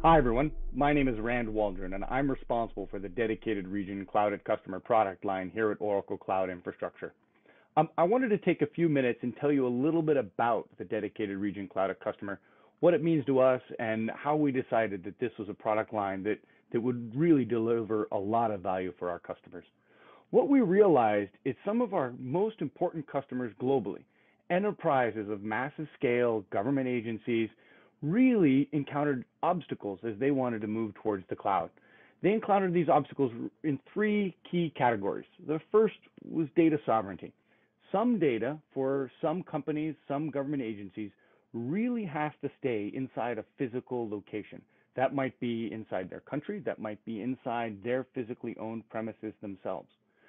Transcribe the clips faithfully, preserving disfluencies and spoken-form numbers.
Hi, everyone. My name is Rand Waldron, and I'm responsible for the dedicated region Cloud Customer product line here at Oracle Cloud Infrastructure. Um, I wanted to take a few minutes and tell you a little bit about the dedicated region Cloud Customer, what it means to us, and how we decided that this was a product line that, that would really deliver a lot of value for our customers. What we realized is some of our most important customers globally, enterprises of massive scale, government agencies, really encountered obstacles as they wanted to move towards the cloud. They encountered these obstacles in three key categories. The first was data sovereignty. Some data for some companies, some government agencies really has to stay inside a physical location. That might be inside their country, that might be inside their physically owned premises themselves.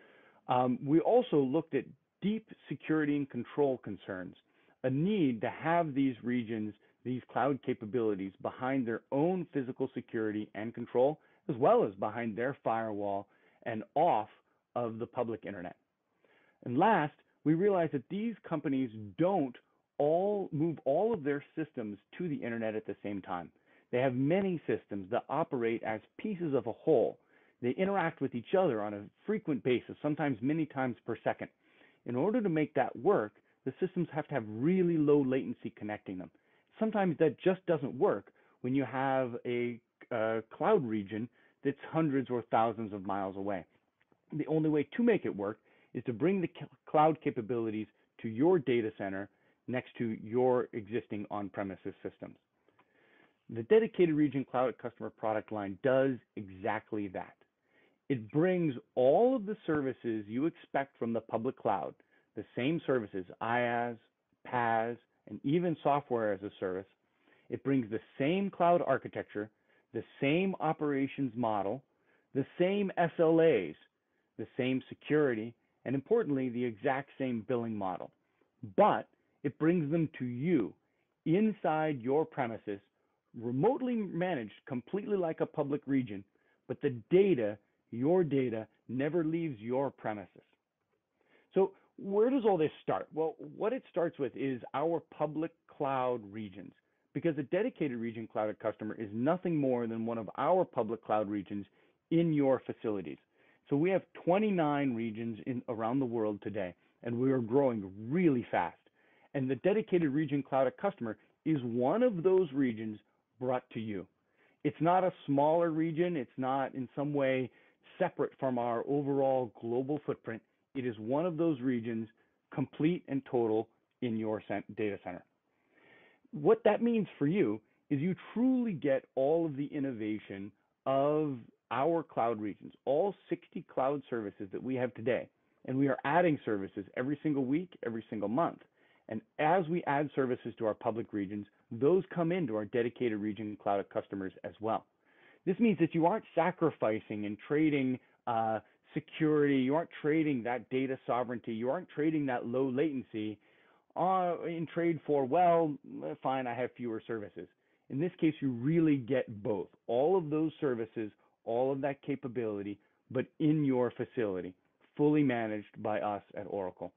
Um, we also looked at deep security and control concerns, a need to have these regions, these cloud capabilities behind their own physical security and control, as well as behind their firewall and off of the public internet. And last, we realized that these companies don't all move all of their systems to the internet at the same time. They have many systems that operate as pieces of a whole. They interact with each other on a frequent basis, sometimes many times per second. In order to make that work, the systems have to have really low latency connecting them. Sometimes that just doesn't work when you have a, a cloud region that's hundreds or thousands of miles away. The only way to make it work is to bring the cloud capabilities to your data center next to your existing on-premises systems. The dedicated region Cloud Customer product line does exactly that. It brings all of the services you expect from the public cloud, the same services, IaaS, PaaS, and even software as a service. It brings the same cloud architecture, the same operations model, the same S L As, the same security, and importantly, the exact same billing model. But it brings them to you inside your premises, remotely managed completely like a public region, but the data, your data, never leaves your premises. So where does all this start? Well, what it starts with is our public cloud regions, because a dedicated region Cloud Customer is nothing more than one of our public cloud regions in your facilities. So we have twenty-nine regions in around the world today, and we are growing really fast. And the dedicated region Cloud Customer is one of those regions brought to you. It's not a smaller region. It's not in some way separate from our overall global footprint. It is one of those regions, complete and total, in your data center. What that means for you is you truly get all of the innovation of our cloud regions, all sixty cloud services that we have today. And we are adding services every single week, every single month. And as we add services to our public regions, those come into our dedicated region Cloud customers as well. This means that you aren't sacrificing and trading uh, security, you aren't trading that data sovereignty, you aren't trading that low latency uh, in trade for, well, fine, I have fewer services. In this case, you really get both, all of those services, all of that capability, but in your facility, fully managed by us at Oracle.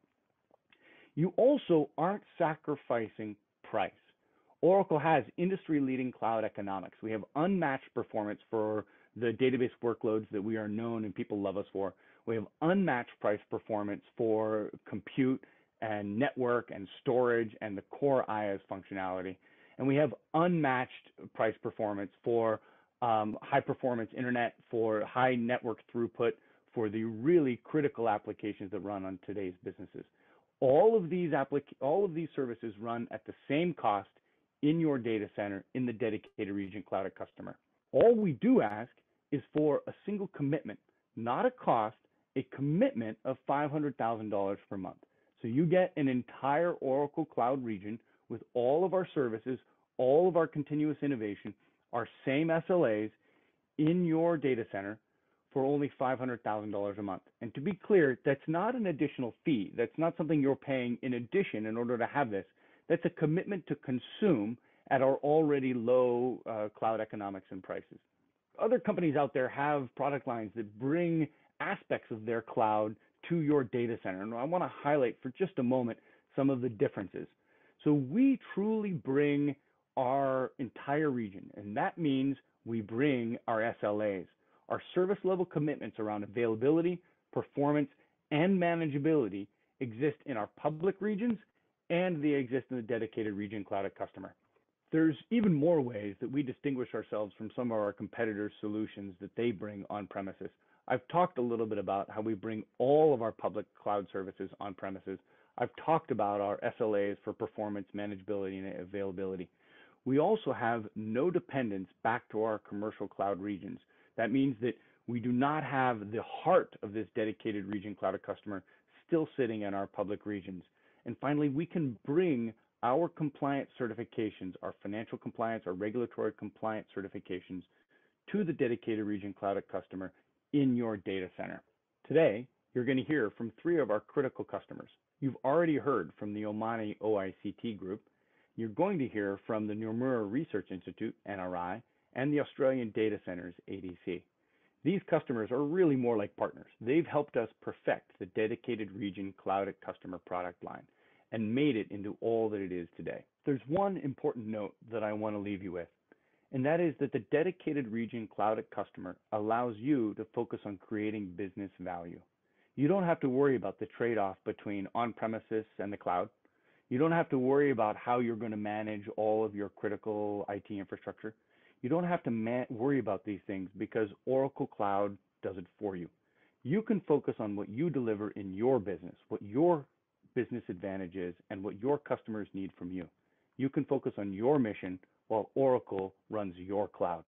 You also aren't sacrificing price. Oracle has industry-leading cloud economics. We have unmatched performance for the database workloads that we are known and people love us for. We have unmatched price performance for compute and network and storage and the core IaaS functionality. And we have unmatched price performance for um, high-performance internet, for high network throughput, for the really critical applications that run on today's businesses. All of these applic all of these services run at the same cost in your data center in the dedicated region Cloud Customer. All we do ask is for a single commitment, not a cost, a commitment of five hundred thousand dollars per month. So you get an entire Oracle Cloud region with all of our services, all of our continuous innovation, our same S L As in your data center for only five hundred thousand dollars a month. And to be clear, that's not an additional fee. That's not something you're paying in addition in order to have this. That's a commitment to consume at our already low uh, cloud economics and prices. Other companies out there have product lines that bring aspects of their cloud to your data center. And I want to highlight for just a moment some of the differences. So we truly bring our entire region, and that means we bring our S L As, our service level commitments around availability, performance, and manageability exist in our public regions and they exist in the dedicated region Cloud@Customer. There's even more ways that we distinguish ourselves from some of our competitors' solutions that they bring on premises. I've talked a little bit about how we bring all of our public cloud services on premises. I've talked about our S L As for performance, manageability, and availability. We also have no dependence back to our commercial cloud regions. That means that we do not have the heart of this dedicated region Cloud@Customer still sitting in our public regions. And finally, we can bring our compliance certifications, our financial compliance, our regulatory compliance certifications to the dedicated region Cloud@Customer in your data center. Today, you're going to hear from three of our critical customers. You've already heard from the Omani O I C T group. You're going to hear from the Nomura Research Institute, N R I, and the Australian Data Centers, A D C. These customers are really more like partners. They've helped us perfect the dedicated region Cloud@Customer product line and made it into all that it is today. There's one important note that I want to leave you with, and that is that the dedicated region Cloud@Customer allows you to focus on creating business value. You don't have to worry about the trade-off between on-premises and the cloud. You don't have to worry about how you're going to manage all of your critical I T infrastructure. You don't have to man- worry about these things because Oracle Cloud does it for you. You can focus on what you deliver in your business, what your business advantage is, and what your customers need from you. You can focus on your mission while Oracle runs your cloud.